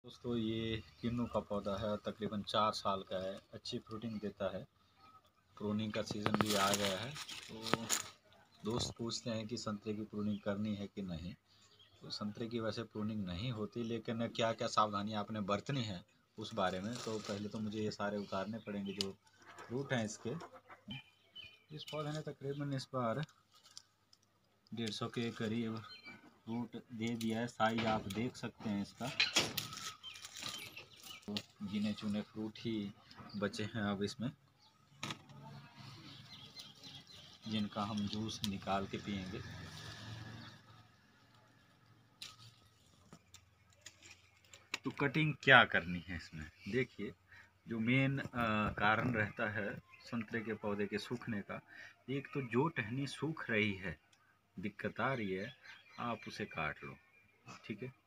दोस्तों ये किन्नू का पौधा है, तकरीबन 4 साल का है, अच्छी फ्रूटिंग देता है। प्रूनिंग का सीज़न भी आ गया है, तो दोस्त पूछते हैं कि संतरे की प्रूनिंग करनी है कि नहीं। तो संतरे की वैसे प्रूनिंग नहीं होती, लेकिन क्या क्या सावधानियां आपने बरतनी है उस बारे में। तो पहले तो मुझे ये सारे उतारने पड़ेंगे जो फ्रूट हैं इसके। इस पौधे ने तकरीबन इस बार 150 के करीब फ्रूट दे दिया है। साइज आप देख सकते हैं इसका। तो गिने चुने फ्रूट ही बचे हैं अब इसमें, जिनका हम जूस निकाल के पिएंगे। तो कटिंग क्या करनी है इसमें, देखिए जो मेन कारण रहता है संतरे के पौधे के सूखने का, एक तो जो टहनी सूख रही है, दिक्कत आ रही है, आप उसे काट लो, ठीक है।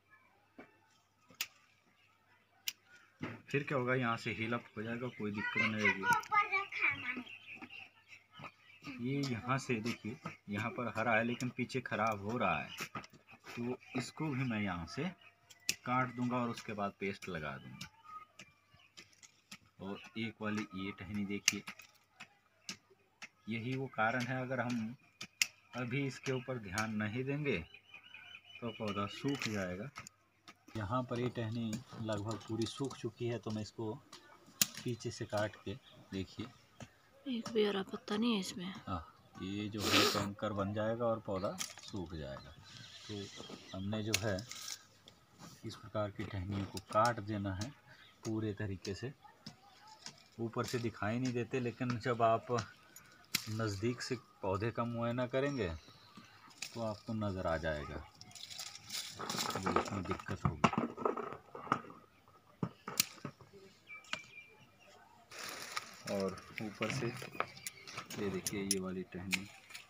फिर क्या होगा, यहाँ से हील अप हो जाएगा, कोई दिक्कत नहीं रहेगी। ये यहाँ से देखिए, यहाँ पर हरा है लेकिन पीछे खराब हो रहा है, तो इसको भी मैं यहाँ से काट दूंगा और उसके बाद पेस्ट लगा दूंगा। और एक वाली ये टहनी देखिए, यही वो कारण है, अगर हम अभी इसके ऊपर ध्यान नहीं देंगे तो पौधा सूख जाएगा। यहाँ पर ये टहनी लगभग पूरी सूख चुकी है, तो मैं इसको पीछे से काट के, देखिए एक भी हरा पत्ता नहीं है इसमें। हाँ, ये जो है कंकर बन जाएगा और पौधा सूख जाएगा। तो हमने जो है इस प्रकार की टहनियों को काट देना है पूरे तरीके से। ऊपर से दिखाई नहीं देते, लेकिन जब आप नज़दीक से पौधे का मुआयना करेंगे तो आपको नज़र आ जाएगा जो इसमें दिक्कत होगी। और ऊपर से ये देखिए, ये वाली टहनी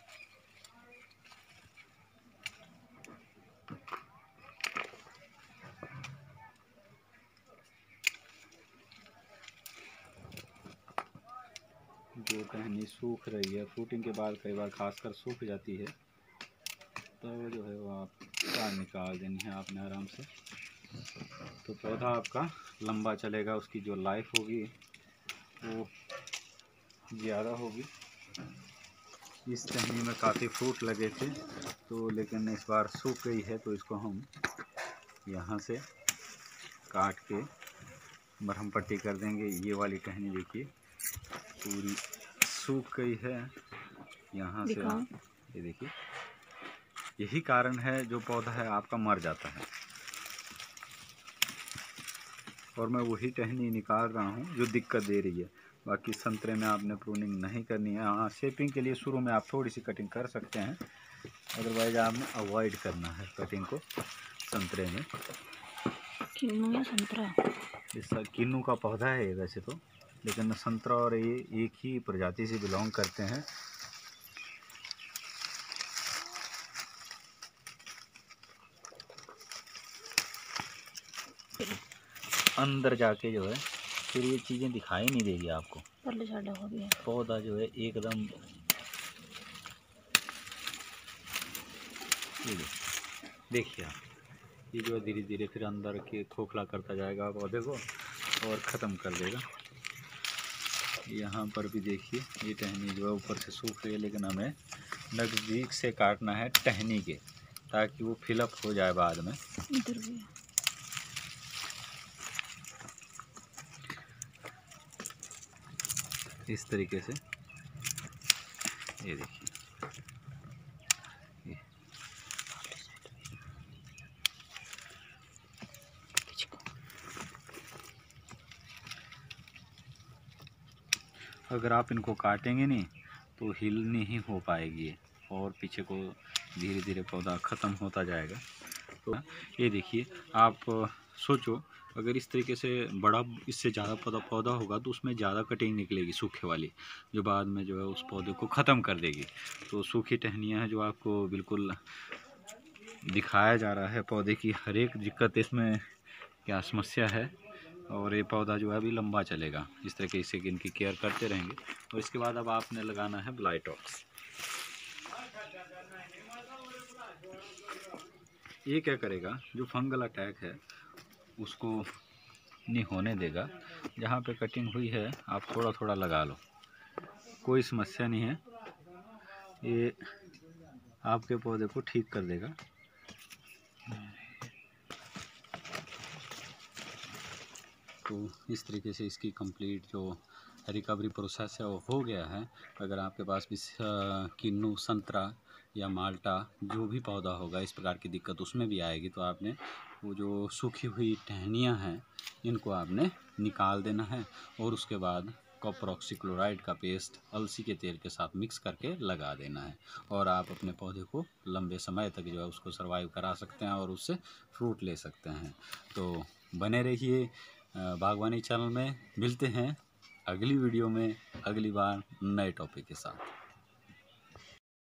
जो टहनी सूख रही है, फ्रूटिंग के बाद कई बार खासकर सूख जाती है, तो जो है वो आप बाहर निकाल देनी है आपने आराम से। तो पौधा आपका लंबा चलेगा, उसकी जो लाइफ होगी वो ज़्यादा होगी। इस टहनी में काफ़ी फ्रूट लगे थे, तो लेकिन इस बार सूख गई है, तो इसको हम यहाँ से काट के मरहम पट्टी कर देंगे। ये वाली टहनी देखिए पूरी सूख गई है, यहाँ से ये देखिए, यही कारण है जो पौधा है आपका मर जाता है। और मैं वही टहनी निकाल रहा हूँ जो दिक्कत दे रही है। बाकी संतरे में आपने प्रूनिंग नहीं करनी है। हाँ, शेपिंग के लिए शुरू में आप थोड़ी सी कटिंग कर सकते हैं, अदरवाइज आपने अवॉइड करना है कटिंग को संतरे में। किन्नू या संतरा, जैसा किन्नू का पौधा है वैसे तो, लेकिन संतरा और ये एक ही प्रजाति से बिलोंग करते हैं। अंदर जाके जो है फिर ये चीज़ें दिखाई नहीं देगी आपको। पौधा जो है एकदम, ये देखिए आप, ये जो है धीरे धीरे फिर अंदर के खोखला करता जाएगा पौधे को और ख़त्म कर देगा। यहाँ पर भी देखिए, ये टहनी जो है ऊपर से सूख रही है, लेकिन हमें नज़दीक से काटना है टहनी के, ताकि वो फिलअप हो जाए बाद में। इधर भी इस तरीके से ये देखिए, ये अगर आप इनको काटेंगे नहीं तो हिल नहीं हो पाएगी और पीछे को धीरे धीरे पौधा ख़त्म होता जाएगा। तो ये देखिए, आप सोचो अगर इस तरीके से बड़ा, इससे ज़्यादा पौधा होगा तो उसमें ज़्यादा कटिंग निकलेगी सूखे वाली, जो बाद में जो है उस पौधे को ख़त्म कर देगी। तो सूखी टहनियाँ हैं जो आपको बिल्कुल दिखाया जा रहा है पौधे की हर एक दिक्कत इसमें क्या समस्या है, और ये पौधा जो है अभी लंबा चलेगा। इस तरीके से इनकी केयर करते रहेंगे। और इसके बाद अब आपने लगाना है ब्लाइटॉक्स। ये क्या करेगा, जो फंगल अटैक है उसको नहीं होने देगा। जहाँ पे कटिंग हुई है आप थोड़ा थोड़ा लगा लो, कोई समस्या नहीं है, ये आपके पौधे को ठीक कर देगा। तो इस तरीके से इसकी कंप्लीट जो रिकवरी प्रोसेस है वो हो गया है। अगर आपके पास भी किन्नू, संतरा या माल्टा जो भी पौधा होगा इस प्रकार की दिक्कत उसमें भी आएगी, तो आपने वो जो सूखी हुई टहनियाँ हैं इनको आपने निकाल देना है और उसके बाद कॉपर ऑक्सीक्लोराइड का पेस्ट अलसी के तेल के साथ मिक्स करके लगा देना है और आप अपने पौधे को लंबे समय तक जो है उसको सर्वाइव करा सकते हैं और उससे फ्रूट ले सकते हैं। तो बने रहिए बागवानी चैनल में। मिलते हैं अगली वीडियो में अगली बार नए टॉपिक के साथ।